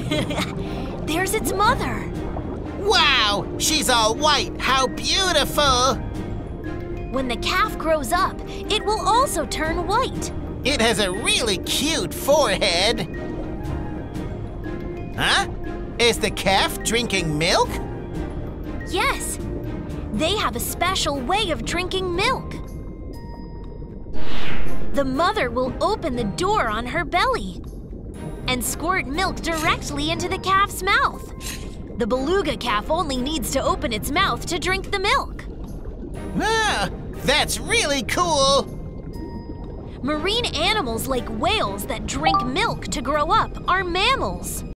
There's its mother. Wow, she's all white. How beautiful! When the calf grows up, it will also turn white. It has a really cute forehead. Huh? Is the calf drinking milk? Yes, they have a special way of drinking milk. The mother will open the door on her belly and squirt milk directly into the calf's mouth. The beluga calf only needs to open its mouth to drink the milk. Ah, that's really cool! Marine animals like whales that drink milk to grow up are mammals.